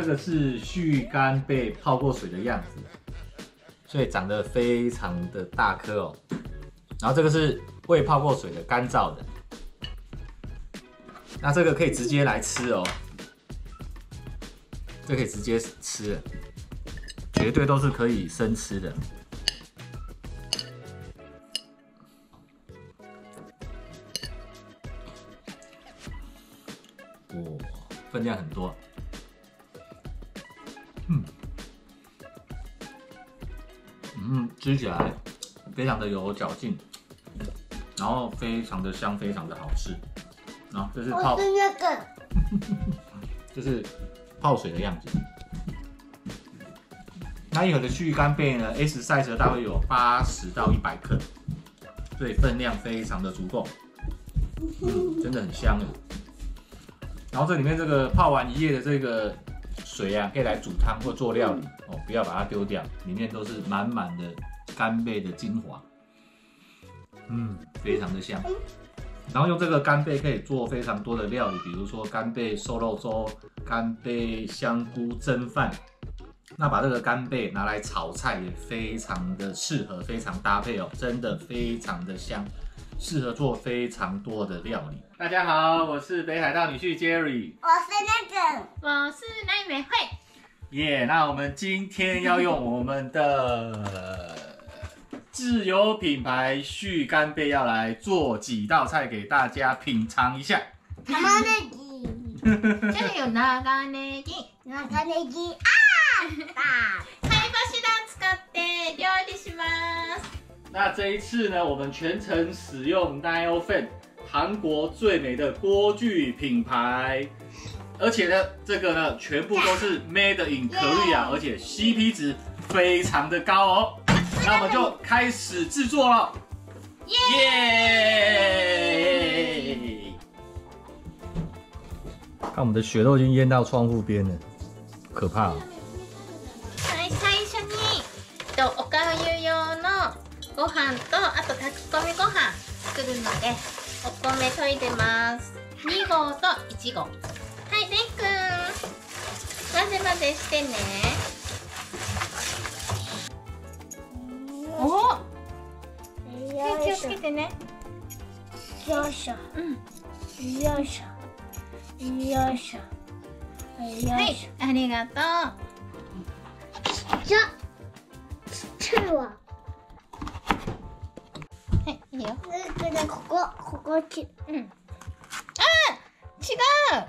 个是旭干贝泡过水的样子，所以长得非常的大颗哦。然后这个是未泡过水的干燥的，那这个可以直接来吃哦，这可以直接吃了，绝对都是可以生吃的。哦，分量很多。吃起来非常的有嚼劲，然后非常的香，非常的好吃。然后这是泡， 我是那个， 这是泡水的样子。那一盒的旭干贝呢 ，S size 大概有80到100克，所以分量非常的足够，真的很香哎。然后这里面这个泡完1夜的这个水啊，可以来煮汤或做料理哦，不要把它丢掉，里面都是满满的干贝的精华，非常的香。然后用这个干贝可以做非常多的料理，比如说干贝瘦肉粥、干贝香菇蒸饭。那把这个干贝拿来炒菜也非常的适合，非常搭配哦，真的非常的香，适合做非常多的料理。大家好，我是北海道女婿 Jerry， 我是那个， 我是奈美惠。 耶！那我们今天要用我们的自有品牌旭干贝，要来做几道菜给大家品尝一下。 玉ねぎ、 じゃあよ長ネギ。 長ネギ、あー、 貝柱使って料理します。 那这一次呢，我们全程使用 Niofen 韩国最美的锅具品牌，而且呢，这个呢全部都是 Made in Korea， 而且 CP 值非常的高哦。那我们就开始制作了，耶！看我们的血都已经淹到窗户边了，可怕哦。 はい、最初におかゆ用のご飯とあと炊き込みご飯作るのでお米研いでます。2合と1合。はい、れんくん混ぜ混ぜしてね。おお、気をつけてね。 よいしょ、よいしょ、よいしょ、よはいいしょ。、 ありがとう。 じゃ、ちっちゃいわ。 はい、いいよ。 ね、ここき、 うん。あー、違う。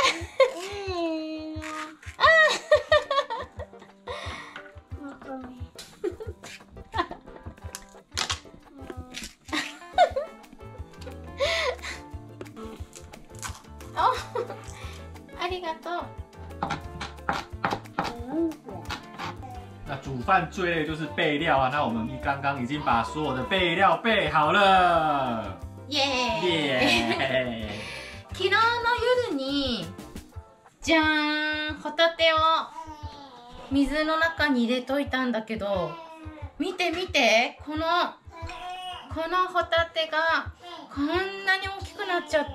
ありがとう。 那煮饭最累就是备料啊，那我们刚刚已经把所有的备料备好了， イエーイ。 耶！ 昨日の夜にじゃーん、ホタテを水の中に入れといたんだけど、見て見て、このホタテがこんなに大きくなっちゃった。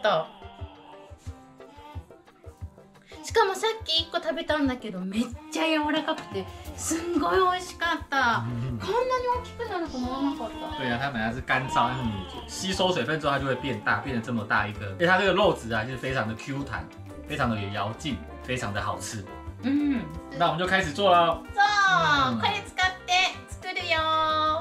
しかもさっき1個食べたんだけどめっちゃ柔らかくてすんごい美味しかった。こんなに大きくなると思わなかった。 对啊，它本来是干燥，但是你吸收水分之后，它就会变大，变成这么大一颗。而且它这个肉质啊，就是非常的 Q 弹，非常的有嚼劲，非常的好吃。那我们就开始做喽。 そう、これ使って作るよ。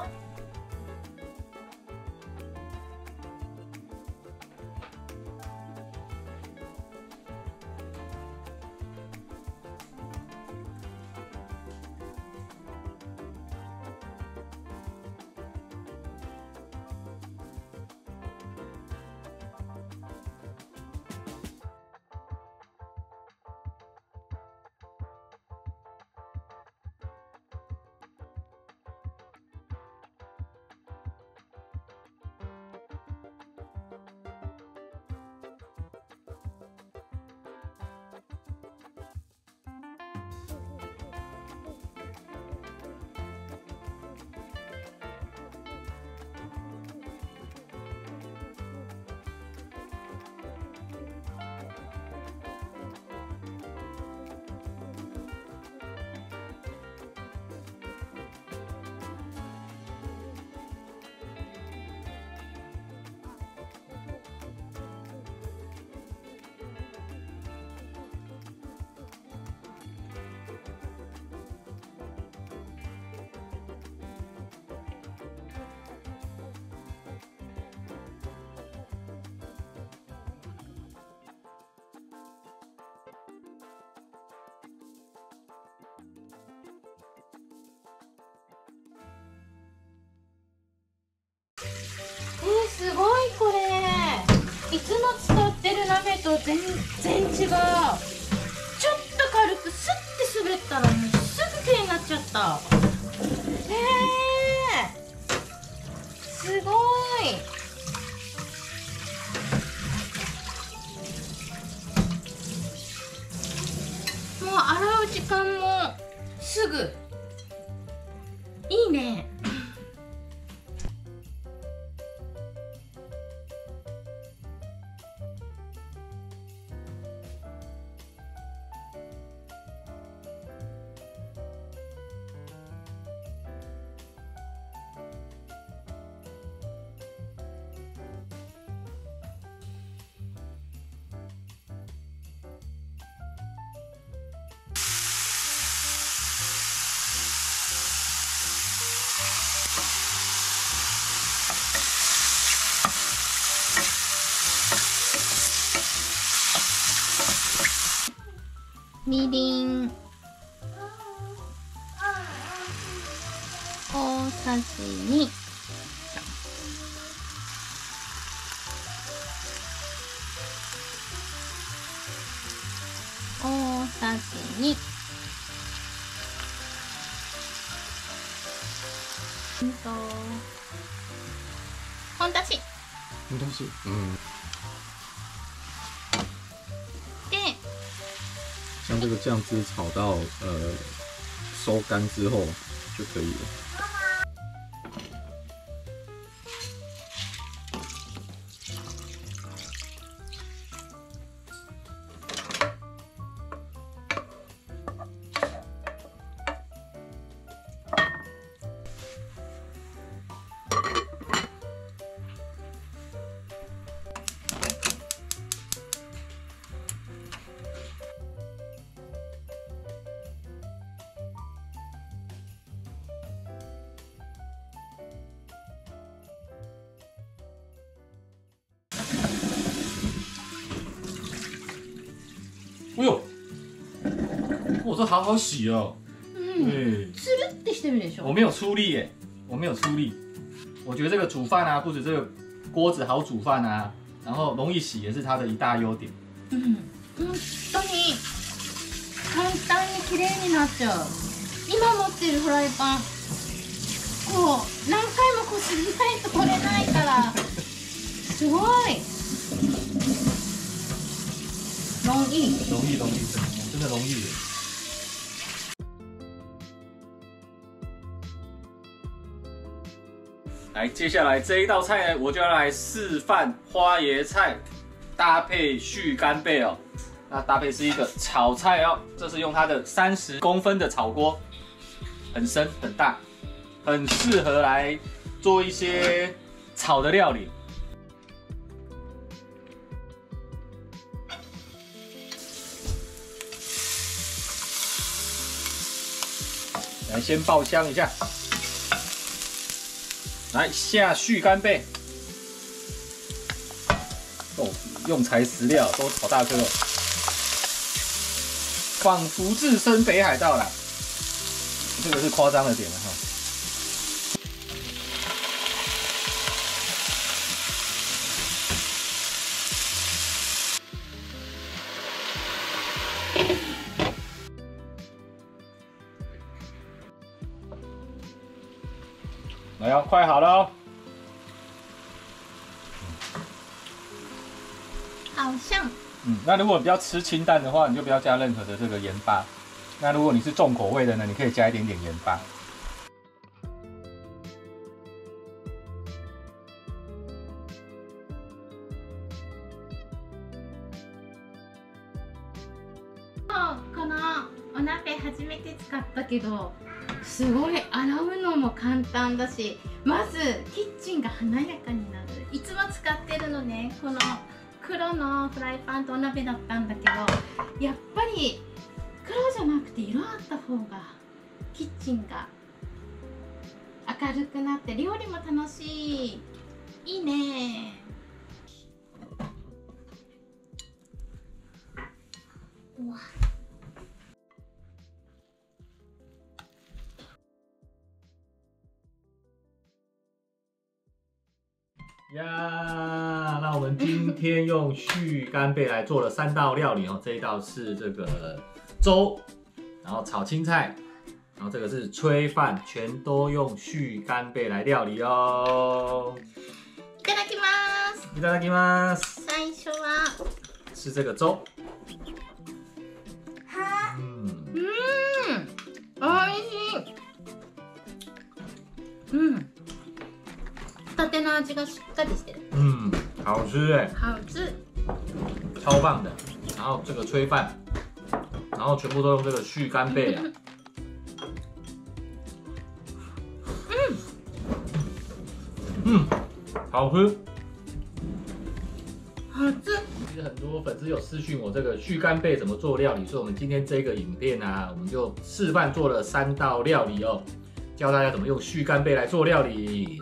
いつも使ってる鍋と全然違う。ちょっと軽くスッて滑ったらもうすぐ綺麗になっちゃった。すごい。もう洗う時間もすぐ。いいね。みりん大さじ2、大さじ2、本だし没东西。 で、 像这个酱汁炒到收干之后就可以了。 哎呦，我这好好洗哦。 つるってしてるでしょ。 我没有出力耶，我没有出力。我觉得这个煮饭啊，不止这个锅子好煮饭啊，然后容易洗也是它的一大优点。 本当に簡単に綺麗になっちゃう。今持ってるフライパン、こう何回もこすらないと取れないから、すごい。容易， 容易，真的容易耶。来，接下来这一道菜呢，我就要来示范花椰菜搭配续干贝哦。那搭配是一个炒菜哦，这是用它的30公分的炒锅，很深很大，很适合来做一些炒的料理。来，先爆香一下。来下续干贝，豆腐用材实料都好大颗哦，仿佛置身北海道啦。这个是夸张了点了哈。来哦，快好了哦。 好像。 那如果比较吃清淡的话，你就不要加任何的这个盐巴。那如果你是重口味的呢，你可以加一点点盐巴。 このお鍋初めて使ったけど、すごい洗うのも簡単だし、まずキッチンが華やかになる。いつも使ってるのね、この黒のフライパンとお鍋だったんだけど、やっぱり黒じゃなくて色あった方がキッチンが明るくなって料理も楽しい。いいね。哇！ 呀，那我们们今天用旭干贝来做了3道料理哦。这一道是这个粥，然后炒青菜，然后这个是炊饭，全都用旭干贝来料理哦。 いただきます。 いただきます。 最初は吃这个粥。 美味しい。ホタテの味がしっかりしてる。 好吃哎， 好吃。 超棒的。然后这个炊饭，然后全部都用这个旭干贝啊。好吃。 好吃。 其实很多粉丝有私讯我这个旭干贝怎么做料理，所以我们今天这个影片啊，我们就示范做了3道料理哦，教大家怎么用旭干贝来做料理。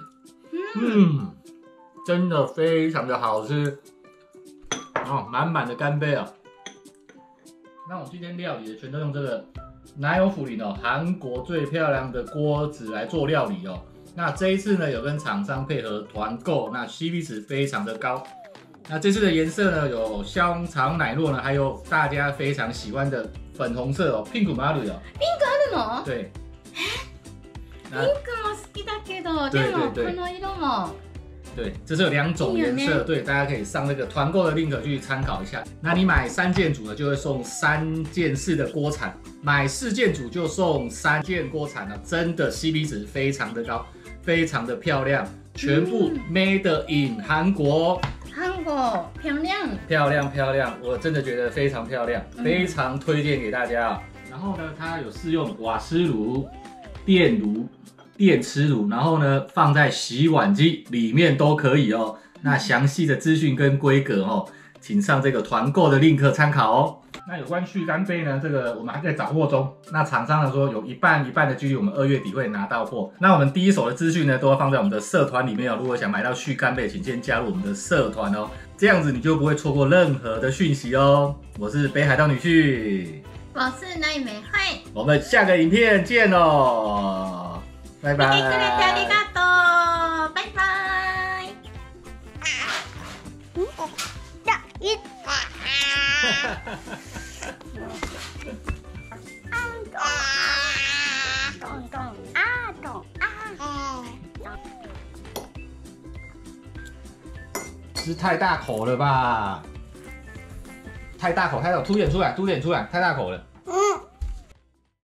真的非常的好吃哦，满满的干贝啊。那我今天料理的全都用这个奶油福林哦，韩国最漂亮的锅子来做料理哦。那这一次呢，有跟厂商配合团购，那 CP 值非常的高。那这次的颜色呢，有香肠奶酪呢，还有大家非常喜欢的粉红色哦，ピンクもあるよ。 ピンクあるの？ 对。 ピンクも好きだけど、でもこの色も。 对，这是有2种颜色，对，大家可以上那个团购的 link 去参考一下。那你买3件组呢，就会送3件式的锅铲；买4件组就送3件锅铲了，真的 CP 值非常的高，非常的漂亮，全部 made in 韩国。 韩国漂亮， 漂亮漂亮，我真的觉得非常漂亮，非常推荐给大家。然后呢，它有适用瓦斯炉、电炉、电磁炉，然后呢放在洗碗机里面都可以哦。那详细的资讯跟规格哦，请上这个团购的 link 参考哦。那有关旭干贝呢，这个我们还在掌握中。那厂商呢说有一半的几率，我们2月底会拿到货。那我们第一手的资讯呢，都会放在我们的社团里面哦。如果想买到旭干贝，请先加入我们的社团哦，这样子你就不会错过任何的讯息哦。我是北海道女婿， 我是奈美惠， 我们下个影片见喽，拜拜。 見てくれてありがとう，拜拜。 吃太大口了吧？太大口，凸点出来，太大口了。